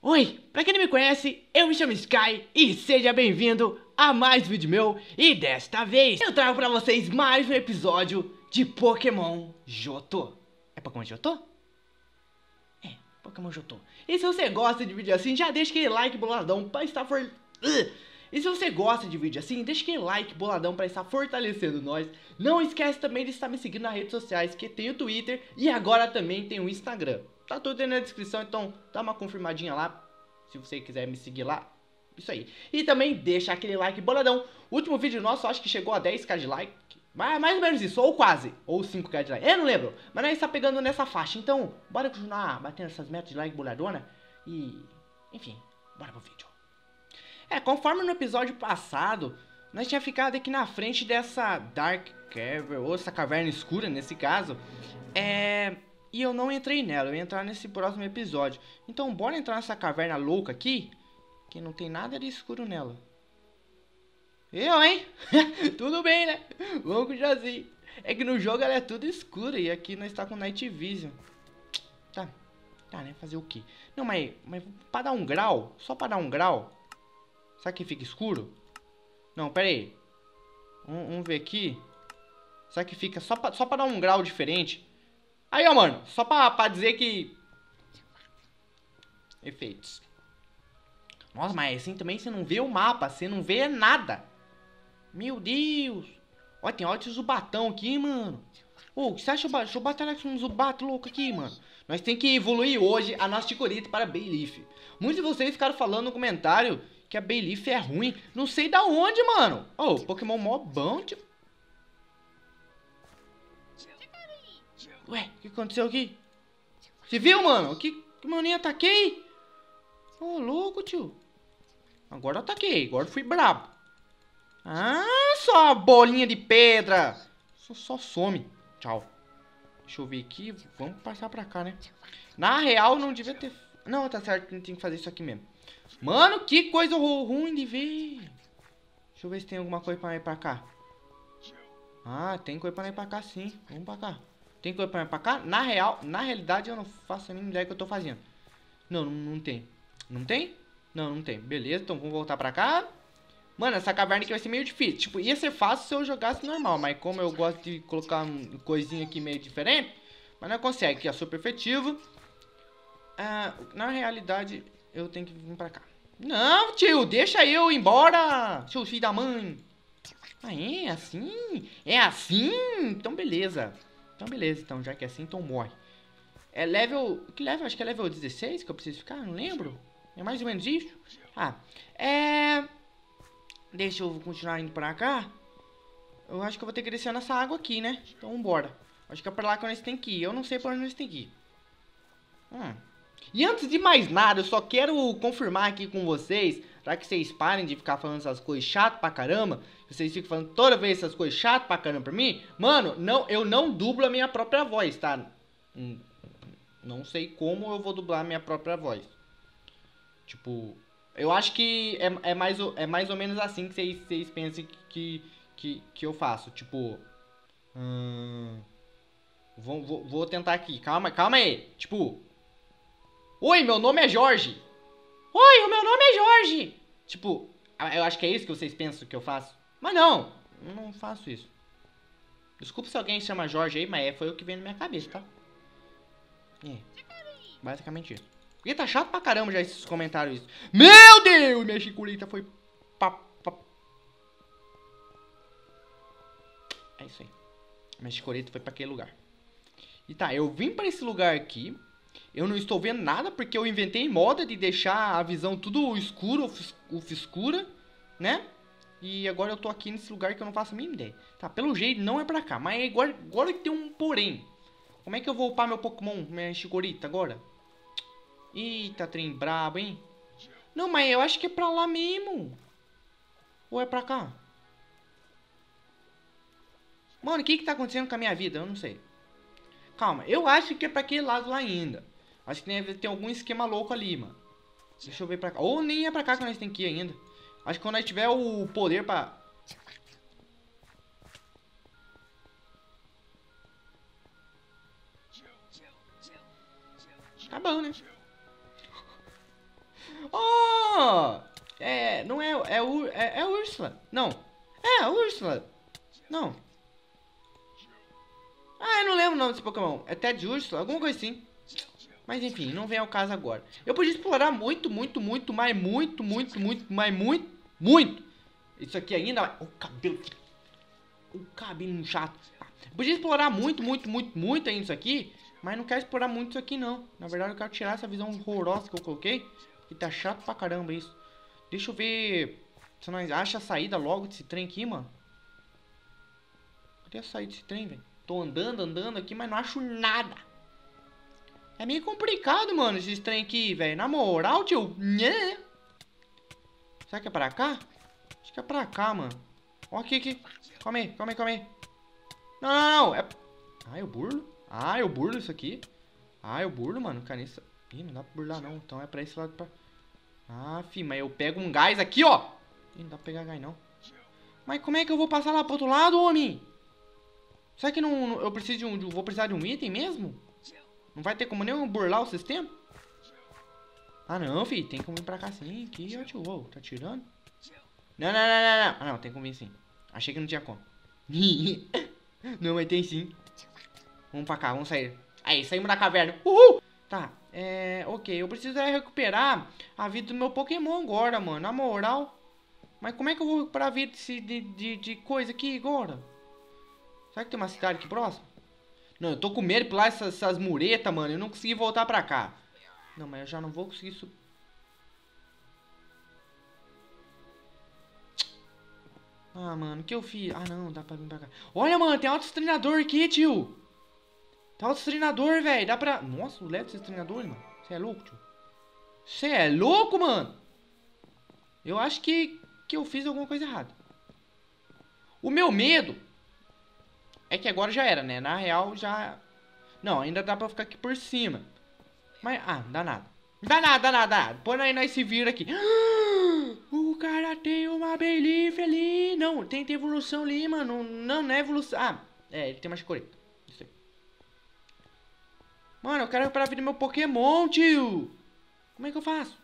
Oi, pra quem não me conhece, eu me chamo Sky e seja bem-vindo a mais um vídeo meu. E desta vez eu trago pra vocês mais um episódio de Pokémon Johto. É Pokémon Johto? É, Pokémon Johto. E se você gosta de vídeo assim, já deixa aquele like boladão pra estar E se você gosta de vídeo assim, deixa aquele like boladão pra estar fortalecendo nós. Não esquece também de estar me seguindo nas redes sociais, que tem o Twitter e agora também tem o Instagram. Tá tudo aí na descrição, então dá uma confirmadinha lá, se você quiser me seguir lá. Isso aí. E também deixa aquele like boladão. O último vídeo nosso, acho que chegou a 10k de like. Mais ou menos isso, ou quase. Ou 5k de like. Eu não lembro. Mas nós está pegando nessa faixa. Então, bora continuar batendo essas metas de like boladona. E, enfim, bora pro vídeo. Conforme no episódio passado, nós tinha ficado aqui na frente dessa Dark Cavern, ou essa caverna escura nesse caso. E eu não entrei nela, eu ia entrar nesse próximo episódio. Então bora entrar nessa caverna louca aqui, que não tem nada de escuro nela. Eu, hein? Tudo bem, né? Vamos com o Jazi. É que no jogo ela é tudo escura e aqui nós tá com Night Vision. Tá, né? Fazer o quê? Não, mas pra dar um grau, só pra dar um grau. Será que fica escuro? Não, pera aí. Vamos ver aqui. Será que fica só pra dar um grau diferente? Aí, ó, mano, só pra dizer que... Efeitos. Nossa, mas assim também você não vê o mapa, você não vê nada. Meu Deus. Ó, tem ótimo Zubatão aqui, mano. Ô, o que você acha? Deixa eu batalhar com um Zubat louco aqui, mano. Nós tem que evoluir hoje a nossa Chikorita para Bayleef. Muitos de vocês ficaram falando no comentário que a Bayleef é ruim. Não sei da onde, mano. Ô, Pokémon mó bom, tipo... Ué, o que aconteceu aqui? Você viu, mano? Que maninha ataquei? Ô, louco, tio. Agora eu ataquei. Agora eu fui brabo. Ah, só bolinha de pedra. Só some. Tchau. Deixa eu ver aqui. Vamos passar pra cá, né? Na real, não devia ter... Não, tá certo. Não tem que fazer isso aqui mesmo. Mano, que coisa ruim de ver. Deixa eu ver se tem alguma coisa pra ir pra cá. Ah, tem coisa pra ir pra cá, sim. Vamos pra cá. Tem coisa pra ir pra cá? Na realidade, eu não faço a mínima ideia do que eu tô fazendo. Não tem. Não tem? Não tem. Beleza, então vamos voltar pra cá. Mano, essa caverna aqui vai ser meio difícil. Tipo, ia ser fácil se eu jogasse normal. Mas como eu gosto de colocar um coisinha aqui meio diferente, mas não consegue, que é super efetivo. Na realidade, eu tenho que vir pra cá. Não, tio, deixa eu ir embora, seu filho da mãe. Ah, é assim? É assim? Então beleza. Então já que é assim, então morre. É level... Que level? Acho que é level 16 que eu preciso ficar, não lembro. É mais ou menos isso. Deixa eu continuar indo pra cá. Eu acho que eu vou ter que descer nessa água aqui, né? Então vambora. Acho que é pra lá que nós tem que ir. Eu não sei pra onde nós tem que ir. E antes de mais nada, eu só quero confirmar aqui com vocês, pra que vocês parem de ficar falando essas coisas chatas pra caramba. Vocês ficam falando toda vez essas coisas chatas pra caramba pra mim. Mano, eu não dublo a minha própria voz, tá? Não sei como eu vou dublar a minha própria voz. Tipo, eu acho que é mais ou menos assim que vocês pensam que eu faço. Tipo, vou tentar aqui. Calma aí. Tipo, oi, meu nome é Jorge. Oi, o meu nome é Jorge. Tipo, eu acho que é isso que vocês pensam que eu faço. Mas não faço isso. Desculpa se alguém chama Jorge aí, mas foi o que veio na minha cabeça, tá? Basicamente isso. Porque tá chato pra caramba já esses comentários. Meu Deus, minha Chikorita foi... É isso aí. Minha Chikorita foi pra aquele lugar. E tá, eu vim pra esse lugar aqui. Eu não estou vendo nada porque eu inventei moda de deixar a visão tudo escuro, ofuscura, né? E agora eu tô aqui nesse lugar que eu não faço a mínima ideia. Tá, pelo jeito não é pra cá. Mas agora que tem um porém. Como é que eu vou upar meu Pokémon, minha Chikorita, agora? Eita, trem brabo, hein? Não, mas eu acho que é pra lá mesmo. Ou é pra cá? Mano, o que tá acontecendo com a minha vida? Eu não sei. Calma, eu acho que é pra aquele lado lá ainda. Acho que deve ter algum esquema louco ali, mano. Deixa eu ver pra cá. Ou nem é pra cá que nós tem que ir ainda. Acho que quando nós tiver o poder pra... Tá bom, né? Oh! Não é... É a Úrsula. Não. É a Úrsula. Não. Ah, eu não lembro o nome desse Pokémon. É Ted Úrsula, alguma coisa assim. Mas enfim, não vem ao caso agora. Eu podia explorar muito. Isso aqui ainda... O cabelo... O cabelinho chato. Eu podia explorar muito ainda isso aqui. Mas não quero explorar muito isso aqui não. Na verdade eu quero tirar essa visão horrorosa que eu coloquei. Que tá chato pra caramba isso. Deixa eu ver se nós achamos a saída logo desse trem aqui, mano. Cadê a saída desse trem, velho? Tô andando aqui, mas não acho nada. É meio complicado, mano, esses trem aqui, velho. Na moral, tio. Nhê. Será que é pra cá? Acho que é pra cá, mano. Ó, aqui. Calma aí. Não. É... Ah, eu burlo isso aqui. Ah, eu burlo, mano. Canessa. Ih, não dá pra burlar, não. Então é pra esse lado pra... Ah, fi, mas eu pego um gás aqui, ó. Ih, não dá pra pegar gás, não. Mas como é que eu vou passar lá pro outro lado, homem? Será que não eu preciso vou precisar de um item mesmo? Não vai ter como nem burlar o sistema? Ah, não, fi. Tem como vir pra cá sim. Aqui, ó, tio. Uou, tá tirando? Não. Ah, não. Tem como vir sim. Achei que não tinha como. Não, mas tem sim. Vamos pra cá, vamos sair. Aí, saímos da caverna. Uhul! Tá, ok. Eu preciso recuperar a vida do meu Pokémon agora, mano. Na moral. Mas como é que eu vou recuperar a vida de coisa aqui agora? Será que tem uma cidade aqui próxima? Não, eu tô com medo de pular essas muretas, mano. Eu não consegui voltar pra cá. Não, mas eu já não vou conseguir subir. Ah, mano, o que eu fiz? Ah, não, dá pra vir pra cá. Olha, mano, tem outros treinador aqui, tio. Tem outros treinador, velho. Dá pra... Nossa, o level desses treinadores, mano. Você é louco, tio. Você é louco, mano. Eu acho que eu fiz alguma coisa errada. O meu medo é que agora já era, né? Na real, já... Não, ainda dá pra ficar aqui por cima. Mas, dá nada. Dá nada. Põe aí, nós se vira aqui. O cara tem uma Belief ali. Não, tem evolução ali, mano. Não é evolução. Ah, ele tem uma chicoreta. Isso aí. Mano, eu quero recuperar a vida do meu Pokémon, tio. Como é que eu faço?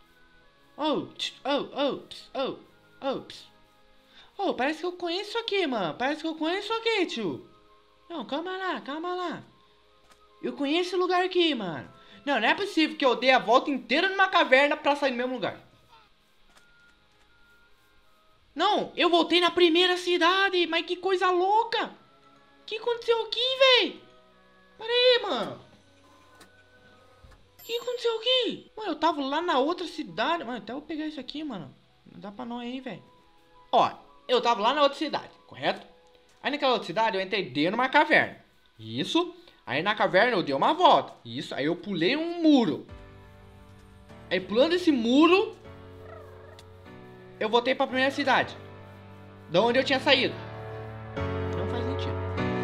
Oh, parece que eu conheço isso aqui, mano. Parece que eu conheço isso aqui, tio. Não, calma lá. Eu conheço esse lugar aqui, mano. Não é possível que eu dei a volta inteira numa caverna pra sair no mesmo lugar. Não, eu voltei na primeira cidade. Mas que coisa louca. O que aconteceu aqui, véi? Pera aí, mano. O que aconteceu aqui? Mano, eu tava lá na outra cidade. Mano, até vou pegar isso aqui, mano. Não dá pra nós aí, velho. Ó, eu tava lá na outra cidade, correto? Aí naquela outra cidade eu entrei dentro de uma caverna. Isso. Aí na caverna eu dei uma volta. Isso. Aí eu pulei um muro. Aí pulando esse muro, eu voltei pra primeira cidade. Da onde eu tinha saído. Não faz sentido.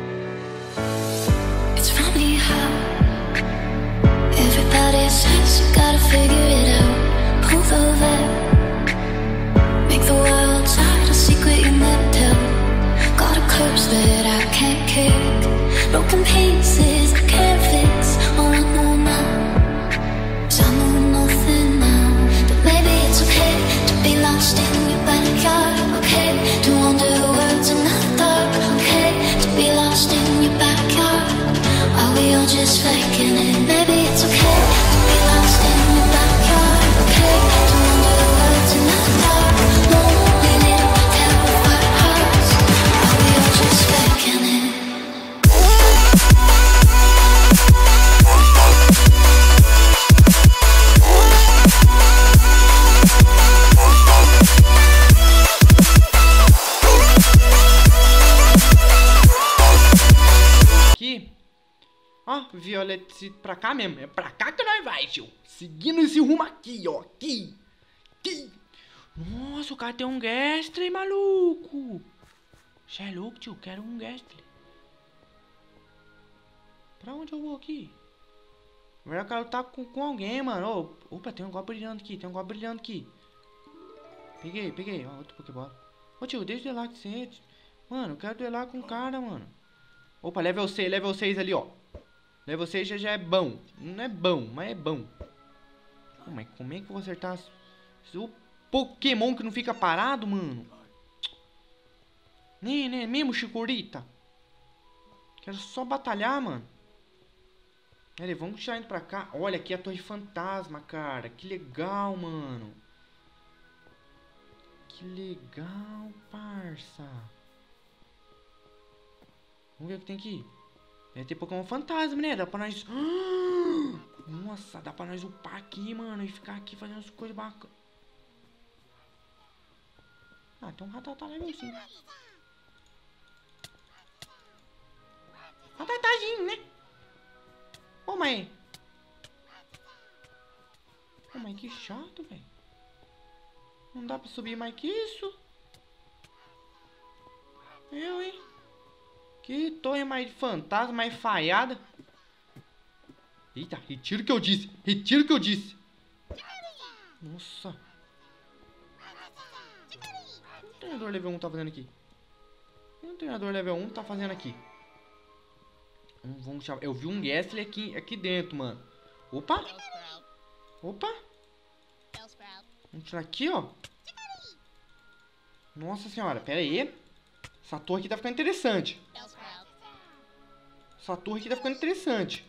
It's funny how everybody says you gotta figure it out. Pull the veil. Make the world start a secret you never tell. Got a curse that I can't kick. Broken pieces I can't fix. All I know now is I know nothing now. But maybe it's okay to be lost in your backyard. Okay, to wander words in the dark. Okay, to be lost in your backyard. Are we all just faking it? Maybe it's okay to be lost in your backyard. Okay, to wander words in the dark. Lonely little terrified hearts. Are we all just faking it? Aqui. Ó, Violeta, pra cá mesmo. É pra cá que nós vai, tio. Seguindo esse rumo aqui, ó. Aqui. Nossa, o cara tem um Gastly, maluco. Você é louco, tio. Quero um Gastly. Pra onde eu vou aqui? Na verdade, eu quero estar com alguém, mano. Opa, tem um golpe brilhando aqui. Peguei. Ó, outro Pokéball. Ô, tio, deixa eu duelar com você. Mano, eu quero duelar com o cara, mano. Opa, level 6 ali, ó. Level 6 já é bom. Não é bom, mas é bom. Pô, mas como é que eu vou acertar o Pokémon que não fica parado, mano? Né, mesmo, Chikorita? Quero só batalhar, mano. Pera aí, vamos tirar indo pra cá. Olha, aqui é a Torre Fantasma, cara. Que legal, mano. Que legal, parça. Vamos ver o que tem aqui. Deve ter Pokémon Fantasma, né? Dá pra nós... Nossa, dá pra nós upar aqui, mano. E ficar aqui fazendo as coisas bacanas. Ah, tem um Rattata level 5. Rattatazinho, né? Ô, mãe. Ô, mãe, que chato, velho. Não dá pra subir mais que isso. Hein? Que torre mais fantasma, mais falhada. Eita, retiro o que eu disse. Retiro o que eu disse. Nossa. O que o treinador level 1 tá fazendo aqui? O que o treinador level 1 tá fazendo aqui? Vamos chamar. Eu vi um Gastly aqui dentro, mano. Opa. Opa. Vamos tirar aqui, ó. Nossa senhora, pera aí. Essa torre aqui tá ficando interessante. Essa torre aqui tá ficando interessante.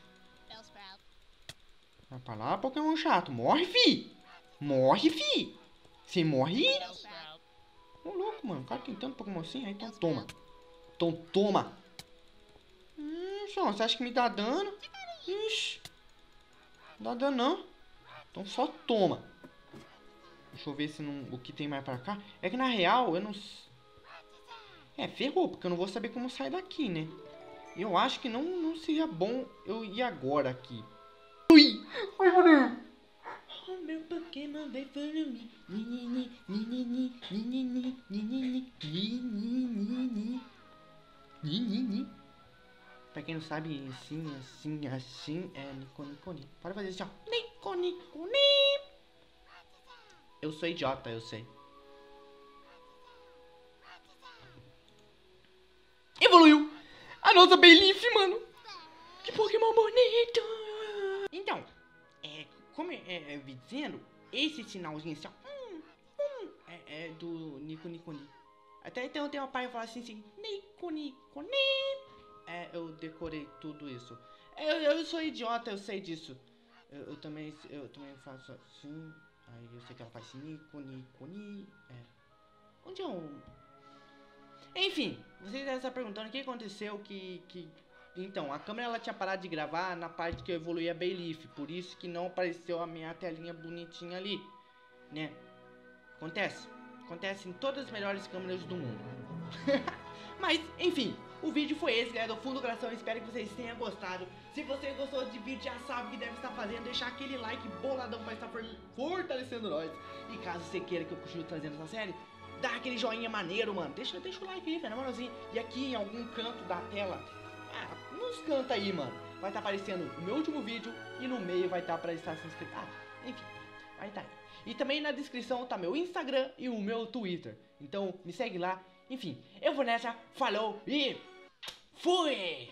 Vai pra lá, Pokémon chato. Morre, fi! Morre, fi! Você morre? Ô, louco, mano. O cara tem tanto Pokémon assim. Aí, então toma. Então toma. Só, você acha que me dá dano? Ixi. Não dá dano, não. Então só toma. Deixa eu ver se não, o que tem mais pra cá. É que na real, eu não... ferrou, porque eu não vou saber como sair daqui, né? Eu acho que não seria bom eu ir agora aqui. Ui! Ai, mano! O meu Pokémon vai for me. Pra quem não sabe, assim é Nico. Pode fazer assim, ó. Nico. Eu sou idiota, eu sei. Evoluiu! A nossa Bayleef, mano! Que Pokémon bonito! Então, como eu vi dizendo, esse sinalzinho assim, ó, é do Nico. Até então tem uma parte que fala assim, Nico. Eu decorei tudo isso. Eu sou idiota, eu sei disso. Eu também faço assim. Aí eu sei que ela faz assim, Nico. Onde é o... Enfim, vocês devem estar perguntando o que aconteceu Então, a câmera ela tinha parado de gravar na parte que eu evoluí a Bayleef. Por isso que não apareceu a minha telinha bonitinha ali, né? Acontece em todas as melhores câmeras do mundo. Mas, enfim, o vídeo foi esse, galera, do fundo do coração. Espero que vocês tenham gostado. Se você gostou desse vídeo, já sabe o que deve estar fazendo. Deixar aquele like boladão pra estar fortalecendo nós. E caso você queira que eu continue trazendo essa série, dá aquele joinha maneiro, mano. Deixa o like aí, velho, na moralzinha. E aqui em algum canto da tela, nos cantos aí, mano, vai estar aparecendo o meu último vídeo. E no meio vai estar pra estar se inscrito. Enfim, vai estar aí. E também na descrição tá meu Instagram e o meu Twitter. Então me segue lá. Enfim, eu vou nessa, falou e fui!